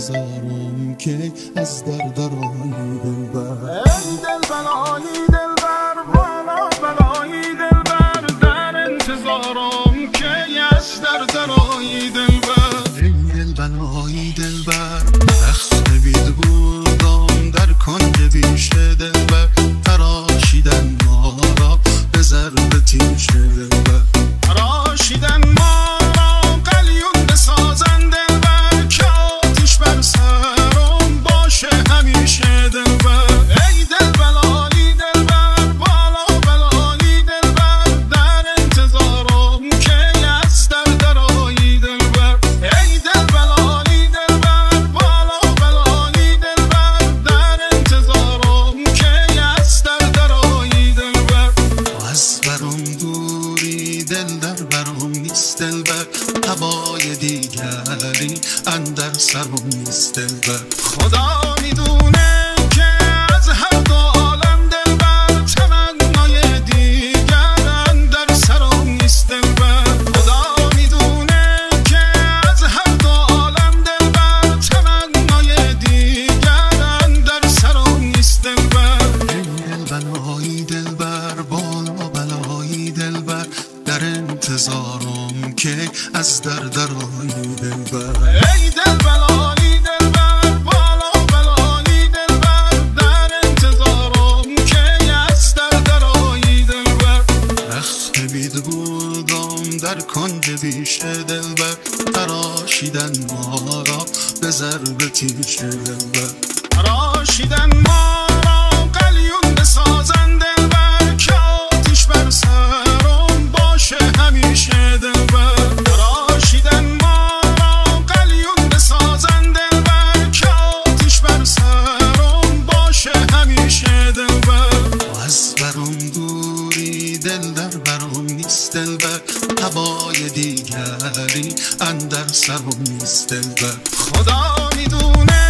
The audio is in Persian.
انتظارم که از درآیی دلبر. ای دلبرایی دلبر بالا بلایی دلبر، در انتظارم که از درآیی دلبر. ای دلبرایی دلبر رخت بید بودم در کنج بیشه دلبر، تراشیدن ما را به ضرب تیشه دلبر. تراشیدن ما را قلیون بسازن دلبر، که آتیش بر سرم باشه همیشه دلبر. ای دلبرایی دلبر بالا بلایی دلبر، در انتظارم که از درآیی دلبر. ای دلبرایی دلبر بالا بلایی دلبر، در انتظارم که از درآیی دلبر. از برم دوری دل در برم نیست دلبر، هوای دیگری اندر سرم نیست دلبر. خدا میدونه که از هر دو عالم دلبر، تمنای دیگر اندر سرم نیست دلبر. خدا میدونه که از هر دو عالم دلبر، تمنای دیگر اندر سرم نیست دلبر. ای دلبرایی دلبر بالا بلایی دلبر، در انتظارم که از درآیی دلبر. ای دلبرایی دلبر بالا بلایی دلبر، در انتظارم که از درآیی دلبر. رخت بید بودم در کنج بیشه دلبر، تراشیدن ما را به ضرب تیشه دلبر. تراشیدن ما را قلیون بسازن دلبر، که آتیش بر سرم باشه همیشه دلبر. تراشیدن ما را قلیون بسازن دلبر، که آتیش بر سرم باشه همیشه دلبر. از برم دوری دل در برم نیست دلبر، هوای دیگری اندر سرم نیست دلبر. خدا میدونه